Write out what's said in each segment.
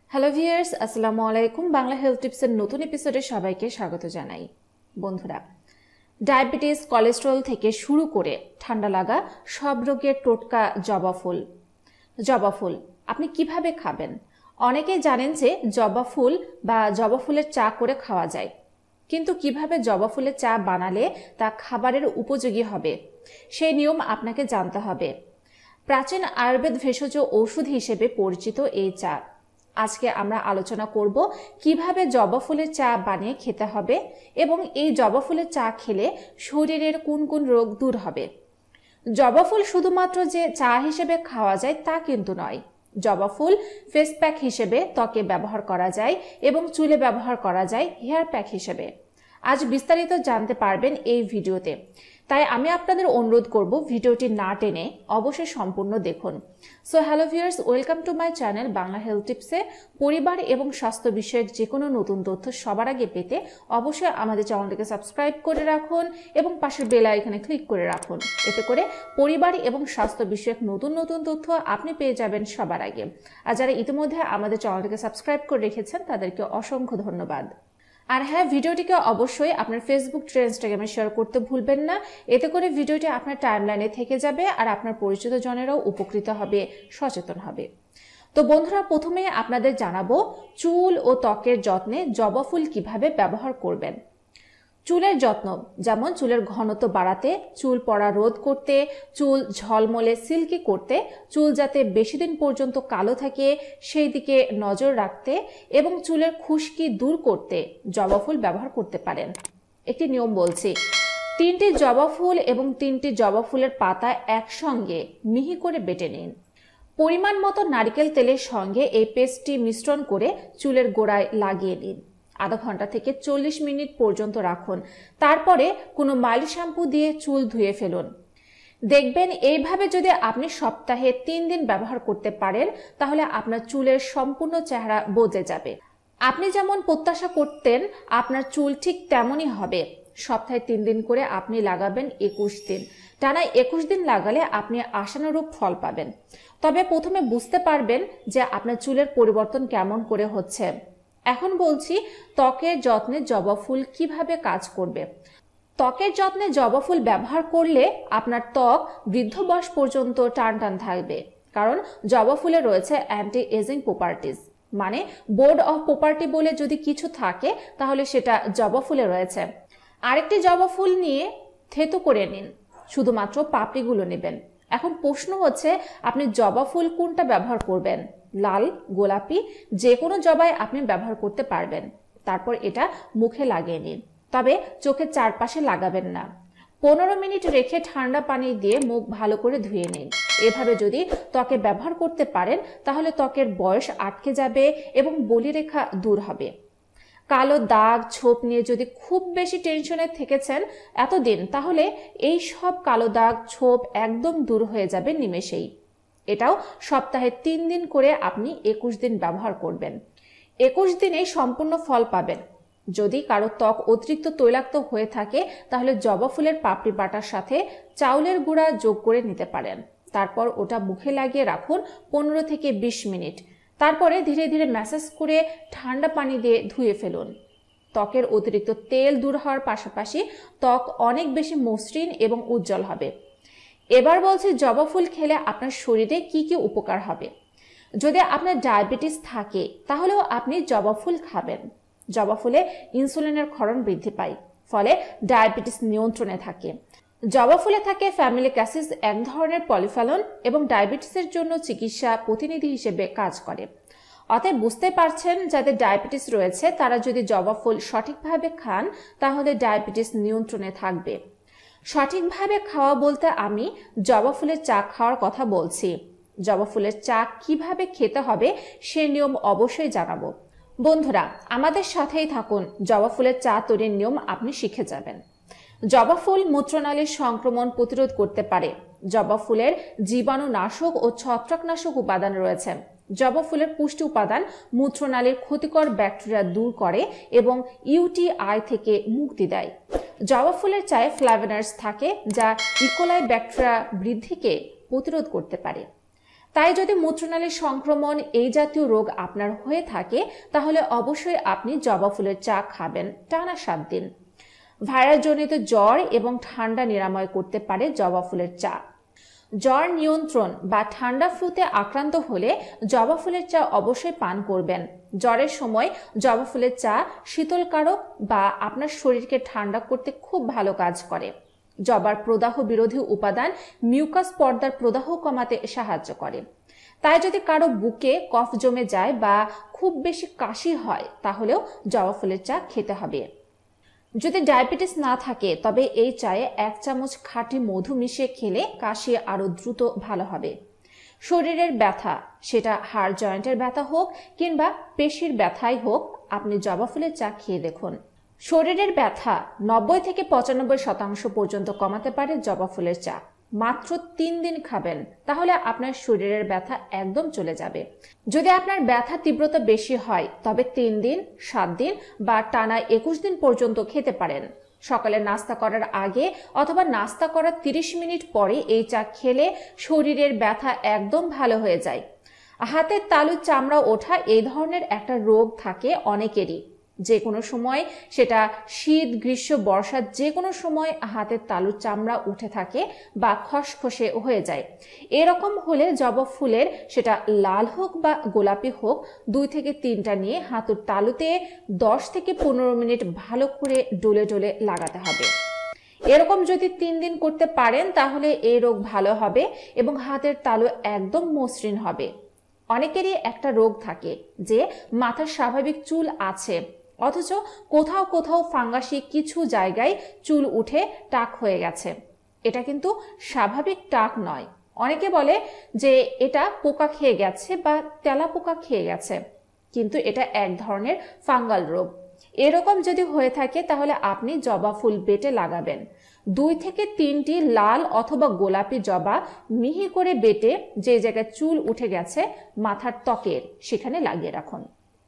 Hello viewers, আসসালামু আলাইকুম। Bangla health টিপসের নতুন এপিসোডে সবাইকে স্বাগত জানাই। বন্ধুরা, ডায়াবেটিস, কোলেস্টেরল থেকে শুরু করে ঠান্ডা লাগা সব রোগের টোটকা জবা ফুল। জবা ফুল আপনি কিভাবে খাবেন? অনেকেই জানেন যে জবা ফুল বা জবা ফুলের চা করে খাওয়া যায়, কিন্তু কিভাবে জবা ফুলের চা বানালে তা খাবারের উপযোগী হবে সেই নিয়ম আপনাকে জানতে হবে। প্রাচীন আয়ুর্বেদ ভেষজ ঔষধ হিসেবে পরিচিত এই চা। আজকে আমরা আলোচনা করব কিভাবে জবা ফুলের চা বানিয়ে খেতে হবে এবং এই জবা ফুলের চা খেলে শরীরের কোন কোন রোগ দূর হবে। জবা ফুল শুধুমাত্র যে চা হিসেবে খাওয়া যায় তা কিন্তু নয়। জবা ফুল ফেস প্যাক হিসেবে ত্বকে ব্যবহার করা যায় এবং চুলে ব্যবহার করা যায় হেয়ার প্যাক হিসেবে। আজ বিস্তারিত জানতে পারবেন এই ভিডিওতে, তাই আমি আপনাদের অনুরোধ করব ভিডিওটি না টেনে অবশ্যই সম্পূর্ণ দেখুন। So hello viewers, welcome to my channel Bangla health টিপসে। পরিবার এবং স্বাস্থ্য বিষয়ক যে কোনো নতুন তথ্য সবার আগে পেতে অবশ্যই আমাদের চ্যানেলটিকে সাবস্ক্রাইব করে রাখুন এবং পাশের বেল আইকনে ক্লিক করে রাখুন। এতে করে পরিবার এবং স্বাস্থ্য বিষয়ক নতুন নতুন তথ্য আপনি পেয়ে যাবেন সবার আগে। আর যারা ইতিমধ্যে আমাদের চ্যানেলটিকে সাবস্ক্রাইব করে রেখেছেন তাদেরকে অসংখ্য ধন্যবাদ। আর হ্যাঁ, ভিডিওটিকে অবশ্যই আপনার ফেসবুক, ইনস্টাগ্রামে শেয়ার করতে ভুলবেন না। এতে করে ভিডিওটি আপনার টাইমলাইনে থেকে যাবে আর আপনার পরিচিত জনেরাও উপকৃত হবে, সচেতন হবে। তো বন্ধুরা, প্রথমে আপনাদের জানাবো চুল ও ত্বকের যত্নে জবা ফুল কিভাবে ব্যবহার করবেন। চুলের যত্ন, যেমন চুলের ঘনত্ব বাড়াতে, চুল পড়া রোধ করতে, চুল ঝলমলে সিল্কি করতে, চুল যাতে বেশি দিন পর্যন্ত কালো থাকে সেই দিকে নজর রাখতে এবং চুলের খুশকি দূর করতে জবা ফুল ব্যবহার করতে পারেন। একটি নিয়ম বলছি, 3টি জবা ফুল এবং 3টি জবা ফুলের পাতা একসঙ্গে মিহি করে বেটে নিন। পরিমাণ মতো নারকেল তেলের সঙ্গে এই পেস্টটি মিশ্রণ করে চুলের গোড়ায় লাগিয়ে নিন। আধা ঘন্টা থেকে 40 মিনিট পর্যন্ত রাখুন। তারপরে কোনো মাইল্ড শ্যাম্পু দিয়ে চুল ধুয়ে ফেলুন। দেখবেন এইভাবে যদি আপনি সপ্তাহে 3 দিন ব্যবহার করতে পারেন তাহলে আপনার চুলের সম্পূর্ণ চেহারা বদলে যাবে। আপনি যেমন প্রত্যাশা করতেন আপনার চুল ঠিক তেমনই হবে। সপ্তাহে 3 দিন করে আপনি লাগাবেন 21 দিন। টানা 21 দিন লাগালে আপনি আশানুরূপ ফল পাবেন। তবে প্রথমে বুঝতে পারবেন যে আপনার চুলের পরিবর্তন কেমন করে হচ্ছে। এখন বলছি ত্বকের যত্নে জবা ফুল কিভাবে কাজ করবে। ত্বকের যত্নে জবা ফুল ব্যবহার করলে আপনার ত্বক বৃদ্ধ বয়স পর্যন্ত টান টান থাকবে, কারণ জবা ফুলে রয়েছে অ্যান্টি এজিং প্রপার্টিজ। মানে বোর্ড অফ প্রপার্টি বলে যদি কিছু থাকে তাহলে সেটা জবা ফুলে রয়েছে। আরেকটি জবা ফুল নিয়ে থেতো করে নিন, শুধুমাত্র পাপড়িগুলো নেবেন। এখন প্রশ্ন হচ্ছে আপনি জবা ফুল কোনটা ব্যবহার করবেন। লাল, গোলাপি যে কোনো জবাই আপনি ব্যবহার করতে পারবেন। তারপর এটা মুখে লাগিয়ে নিন, তবে চোখের চারপাশে লাগাবেন না। 15 মিনিট রেখে ঠান্ডা পানি দিয়ে মুখ ভালো করে ধুয়ে নিন। এভাবে যদি ত্বকে ব্যবহার করতে পারেন তাহলে ত্বকের বয়স আটকে যাবে এবং বলিরেখা দূর হবে। কালো দাগ, ছোপ নিয়ে যদি খুব বেশি টেনশনে থেকেছেন এতদিন, তাহলে এই সব কালো দাগ, ছোপ একদম দূর হয়ে যাবে নিমেষেই। এটাও সপ্তাহে 3 দিন করে আপনি 21 দিন ব্যবহার করবেন। 21 দিনেই সম্পূর্ণ ফল পাবেন। যদি কারো ত্বক অতিরিক্ত তৈলাক্ত হয়ে থাকে তাহলে জবা ফুলের পাপড়ি বাটার সাথে চাউলের গুঁড়া যোগ করে নিতে পারেন। তারপর ওটা মুখে লাগিয়ে রাখুন 15 থেকে 20 মিনিট। তারপরে ধীরে ধীরে ম্যাসাজ করে ঠান্ডা পানি দিয়ে ধুয়ে ফেলুন। ত্বকের অতিরিক্ত তেল দূর হওয়ার পাশাপাশি ত্বক অনেক বেশি মসৃণ এবং উজ্জ্বল হবে। এবার বলছি জবা ফুল খেলে আপনার শরীরে কি কি উপকার হবে। যদি আপনার ডায়াবেটিস থাকে তাহলেও আপনি জবা ফুল খাবেন। জবা ফুলে ইনসুলিনের ক্ষরণ বৃদ্ধি পায়, ফলে ডায়াবেটিস নিয়ন্ত্রণে থাকে। জবা ফুলে থাকে ফ্যামিলিক অ্যাসিড, এক ধরনের পলিফেনল এবং ডায়াবেটিসের জন্য চিকিৎসা প্রতিনিধি হিসেবে কাজ করে। অতএব বুঝতে পারছেন, যাদের ডায়াবেটিস রয়েছে তারা যদি জবা ফুল সঠিকভাবে খান তাহলে ডায়াবেটিস নিয়ন্ত্রণে থাকবে। সঠিকভাবে খাওয়া বলতে আমি জবা ফুলের চা খাওয়ার কথা বলছি। জবা ফুলের চা কিভাবে খেতে হবে সে নিয়ম অবশ্যই জানাবো। বন্ধুরা, আমাদের সাথেই থাকুন, জবা ফুলের চা তৈরির নিয়ম আপনি শিখে যাবেন। জবা ফুল মূত্রনালীর সংক্রমণ প্রতিরোধ করতে পারে। জবা ফুলের জীবাণুনাশক ও ছত্রাকনাশক উপাদান রয়েছে। জবা ফুলের পুষ্টি উপাদান মূত্রনালীর ক্ষতিকর ব্যাকটেরিয়া দূর করে এবং ইউটিআই থেকে মুক্তি দেয়। জবা ফুলের চায়ে ফ্ল্যাভোনয়েডস থাকে যা ইকোলাই ব্যাকটেরিয়া বৃদ্ধিকে প্রতিরোধ করতে পারে। তাই যদি মূত্রনালীর সংক্রমণ এই জাতীয় রোগ আপনার হয়ে থাকে তাহলে অবশ্যই আপনি জবা ফুলের চা খাবেন টানা 7 দিন। ভাইরাসজনিত জ্বর এবং ঠান্ডা নিরাময় করতে পারে জবা ফুলের চা। জ্বর নিয়ন্ত্রণ বা ঠান্ডা ফ্লুতে আক্রান্ত হলে জবা ফুলের চা অবশ্যই পান করবেন। জ্বরের সময় জবা ফুলের চা শীতলকারক বা আপনার শরীরকে ঠান্ডা করতে খুব ভালো কাজ করে। জবার প্রদাহ বিরোধী উপাদান মিউকাস পর্দার প্রদাহ কমাতে সাহায্য করে। তাই যদি কারো বুকে কফ জমে যায় বা খুব বেশি কাশি হয় তাহলেও জবা ফুলের চা খেতে হবে। যদি ডায়াবেটিস না থাকে তবে এই চায়ে 1 চামচ খাঁটি মধু মিশিয়ে খেলে কাশি আরো দ্রুত ভালো হবে। শরীরের ব্যথা, সেটা হাড় জয়েন্টের ব্যথা হোক কিংবা পেশির ব্যথাই হোক, আপনি জবা ফুলের চা খেয়ে দেখুন। শরীরের ব্যথা 90 থেকে 95% পর্যন্ত কমাতে পারে জবা ফুলের চা। মাত্র 3 দিন খাবেন, তাহলে আপনার শরীরের ব্যথা একদম চলে যাবে। যদি আপনার ব্যথা তীব্রতা বেশি হয় তবে 3 দিন, 7 দিন বা টানা 21 দিন পর্যন্ত খেতে পারেন। সকালে নাস্তা করার আগে অথবা নাস্তা করার 30 মিনিট পরে এই চা খেলে শরীরের ব্যথা একদম ভালো হয়ে যায়। হাতের তালুর চামড়া ওঠা এই ধরনের একটা রোগ থাকে অনেকেরই। যে কোনো সময়, সেটা শীত, গ্রীষ্ম, বর্ষা, যে কোনো সময় হাতের তালুর চামড়া উঠে থাকে বা খসখসে হয়ে যায়। এরকম হলে জবা ফুলের, সেটা লাল হোক বা গোলাপি হোক, 2 থেকে 3টা নিয়ে হাতের তালুতে 10 থেকে 15 মিনিট ভালো করে ডলে ডলে লাগাতে হবে। এরকম যদি 3 দিন করতে পারেন তাহলে এই রোগ ভালো হবে এবং হাতের তালু একদম মসৃণ হবে। অনেকেরই একটা রোগ থাকে যে মাথার স্বাভাবিক চুল আছে অথচ কোথাও কোথাও ফাঙ্গাসি কিছু জায়গায় চুল উঠে টাক হয়ে গেছে। এটা কিন্তু স্বাভাবিক টাক নয়। অনেকে বলে যে এটা পোকা খেয়ে গেছে বা তেলা পোকা খেয়ে গেছে, কিন্তু এটা এক ধরনের ফাঙ্গাল রোগ। এরকম যদি হয়ে থাকে তাহলে আপনি জবা ফুল বেটে লাগাবেন। 2 থেকে 3টি লাল অথবা গোলাপি জবা মিহি করে বেটে যে জায়গায় চুল উঠে গেছে মাথার ত্বকের, সেখানে লাগিয়ে রাখুন।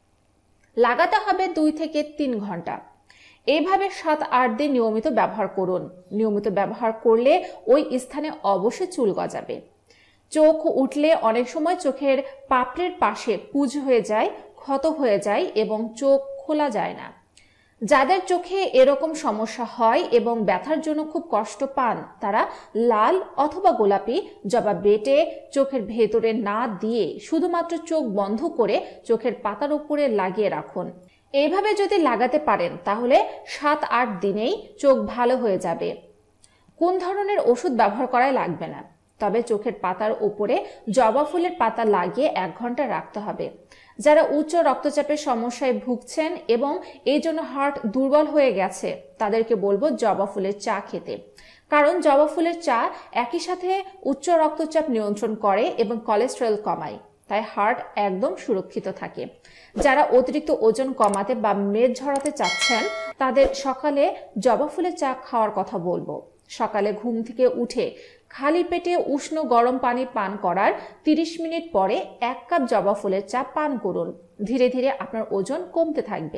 লাগাতে হবে 2 থেকে 3 ঘন্টা। এইভাবে 7-8 দিন নিয়মিত ব্যবহার করুন। নিয়মিত ব্যবহার করলে ওই স্থানে অবশ্যই চুল গজাবে। চোখ উঠলে অনেক সময় চোখের পাপড়ির পাশে পুঁজ হয়ে যায়, ক্ষত হয়ে যায় এবং চোখ খোলা যায় না। যাদের চোখে এরকম সমস্যা হয় এবং ব্যথার জন্য খুব কষ্ট পান, তারা লাল অথবা গোলাপি জবা বেটে চোখের ভেতরে না দিয়ে শুধুমাত্র চোখ বন্ধ করে চোখের পাতার উপরে লাগিয়ে রাখুন। এইভাবে যদি লাগাতে পারেন তাহলে 7-8 দিনেই চোখ ভালো হয়ে যাবে। কোন ধরনের ওষুধ ব্যবহার করাই লাগবে না, তবে চোখের পাতার উপরে জবা ফুলের পাতা লাগিয়ে 1 ঘন্টা রাখতে হবে। যারা উচ্চ রক্তচাপের সমস্যায় ভুগছেন এবং এই জন্য হার্ট দুর্বল হয়ে গেছে তাদেরকে বলবো জবা ফুলের চা খেতে, কারণ জবা ফুলের চা একই সাথে উচ্চ রক্তচাপ নিয়ন্ত্রণ করে এবং কোলেস্টেরল কমায়, তাই হার্ট একদম সুরক্ষিত থাকে। যারা অতিরিক্ত ওজন কমাতে বা মেদ ঝরাতে চাচ্ছেন তাদের সকালে জবা ফুলের চা খাওয়ার কথা বলবো। সকালে ঘুম থেকে উঠে খালি পেটে উষ্ণ গরম পানি পান করার 30 মিনিট পরে 1 কাপ জবা ফুলের চা পান করুন। ধীরে ধীরে আপনার ওজন কমতে থাকবে।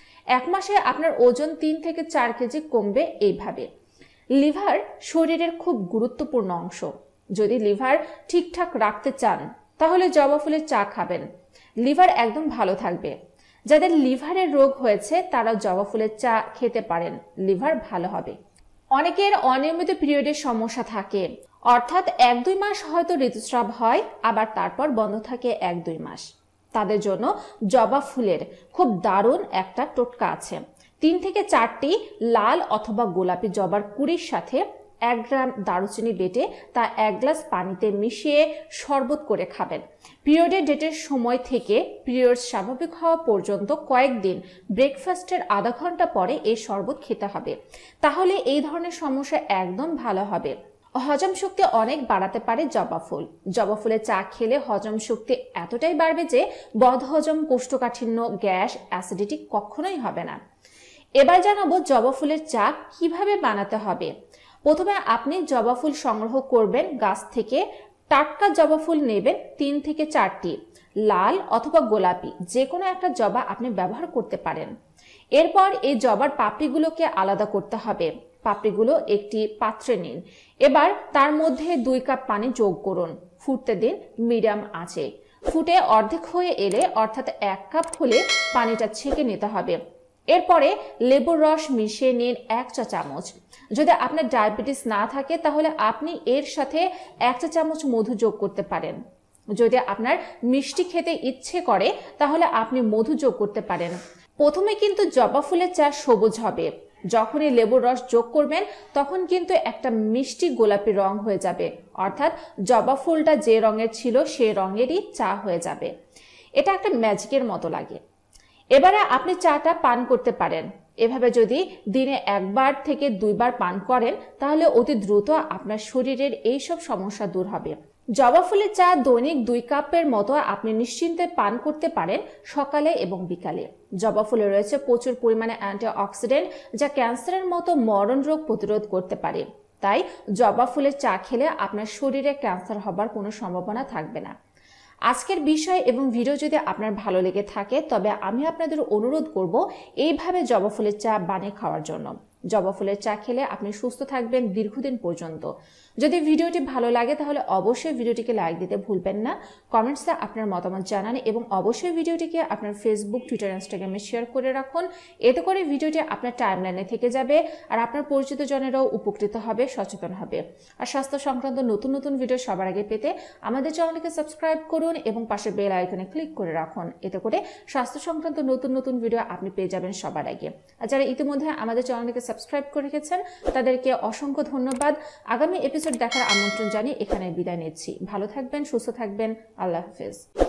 1 মাসে আপনার ওজন 3 থেকে 4 কেজি কমবে। এইভাবে লিভার শরীরের খুব গুরুত্বপূর্ণ অংশ। যদি লিভার ঠিকঠাক রাখতে চান তাহলে জবা ফুলের চা খাবেন, লিভার একদম ভালো থাকবে। যাদের লিভারের রোগ হয়েছে তারা জবা ফুলের চা খেতে পারেন, লিভার ভালো হবে। অনেকের অনিয়মিত পিরিয়ডের সমস্যা থাকে, অর্থাৎ 1-2 মাস হয়তো ঋতুস্রাব হয় আবার তারপর বন্ধ থাকে 1-2 মাস। তাদের জন্য জবা ফুলের খুব দারুণ একটা টোটকা আছে। 3 থেকে 4টি লাল অথবা গোলাপি জবার কুড়ির সাথে 1 গ্রাম দারুচিনি বেটে তা 1 গ্লাস পানিতে মিশিয়ে শরবত করে খাবেন। পিরিয়ডের ডেটের সময় থেকে পিরিয়ড স্বাভাবিক হওয়া পর্যন্ত কয়েকদিন ব্রেকফাস্টের আধা ঘন্টা পরে এই শরবত খেতে হবে, তাহলে এই ধরনের সমস্যা একদম ভালো হবে। হজম শক্তি অনেক বাড়াতে পারে জবা ফুল। জবা ফুলের চা খেলে হজম শক্তি এতটাই বাড়বে যে বদহজম, কোষ্ঠকাঠিন্য, গ্যাস, অ্যাসিডিটি কখনোই হবে না। এবার জানাবো জবা ফুলের চা কিভাবে বানাতে হবে। প্রথমে আপনি জবা ফুল সংগ্রহ করবেন গাছ থেকে। টাটকা জবা ফুল নেবেন 3 থেকে 4টি, লাল অথবা গোলাপি যে কোনো একটা জবা আপনি ব্যবহার করতে পারেন। এরপর এই জবার পাপড়িগুলোকে আলাদা করতে হবে। পাপড়িগুলো একটি পাত্রে নিন। এবার তার মধ্যে 2 কাপ পানি যোগ করুন। ফুটতে দিন মিডিয়াম আঁচে। ফুটে অর্ধেক হয়ে এলে অর্থাৎ 1 কাপ হলে পানিটা ছেঁকে নিতে হবে। এরপরে লেবুর রস মিশিয়ে নিন 1 চা চামচ। যদি আপনার ডায়াবেটিস না থাকে তাহলে আপনি এর সাথে 1 চা চামচ মধু যোগ করতে পারেন। যদি আপনার মিষ্টি খেতে ইচ্ছে করে তাহলে আপনি মধু যোগ করতে পারেন। প্রথমে কিন্তু জবা ফুলের চা সবুজ হবে, যখনই লেবুর রস যোগ করবেন তখন কিন্তু একটা মিষ্টি গোলাপি রং হয়ে যাবে, অর্থাৎ জবা ফুলটা যে রঙের ছিল সেই রঙেরই চা হয়ে যাবে। এটা একটা ম্যাজিকের মতো লাগে। এবারে আপনি চাটা পান করতে পারেন। এভাবে যদি দিনে 1 বার থেকে 2 বার পান করেন তাহলে অতি দ্রুত আপনার শরীরের এইসব সমস্যা দূর হবে। জবা ফুলের চা দৈনিক 2 কাপের মতো আপনি নিশ্চিন্তে পান করতে পারেন সকালে এবং বিকালে। জবা ফুলে রয়েছে প্রচুর পরিমাণে অ্যান্টিঅক্সিডেন্ট যা ক্যান্সারের মতো মরণ রোগ প্রতিরোধ করতে পারে। তাই জবা ফুলের চা খেলে আপনার শরীরে ক্যান্সার হবার কোনো সম্ভাবনা থাকবে না। আজকের বিষয় এবং ভিডিও যদি আপনার ভালো লেগে থাকে তবে আমি আপনাদের অনুরোধ করব এইভাবে জবা ফুলের চা বানিয়ে খাওয়ার জন্য। জবা ফুলের চা খেলে আপনি সুস্থ থাকবেন দীর্ঘদিন পর্যন্ত। যদি ভিডিওটি ভালো লাগে তাহলে অবশ্যই ভিডিওটিকে লাইক দিতে ভুলবেন না। কমেন্টসে আপনার মতামত জানান এবং অবশ্যই ভিডিওটিকে আপনার ফেসবুক, টুইটার, ইনস্টাগ্রামে শেয়ার করে রাখুন। এতে করে ভিডিওটি আপনার টাইমলাইনে থেকে যাবে আর আপনার পরিচিত জনেরাও উপকৃত হবে, সচেতন হবে। আর স্বাস্থ্য সংক্রান্ত নতুন নতুন ভিডিও সবার আগে পেতে আমাদের চ্যানেলটিকে সাবস্ক্রাইব করুন এবং পাশে বেল আইকনে ক্লিক করে রাখুন। এতে করে স্বাস্থ্য সংক্রান্ত নতুন নতুন ভিডিও আপনি পেয়ে যাবেন সবার আগে। আর যারা ইতিমধ্যে আমাদের চ্যানেলটিকে সাবস্ক্রাইব করে রেখেছেন তাদেরকে অসংখ্য ধন্যবাদ। আগামী এপিসোড দেখার আমন্ত্রণ জানিয়ে এখানে বিদায় নিচ্ছি। ভালো থাকবেন, সুস্থ থাকবেন। আল্লাহ হাফেজ।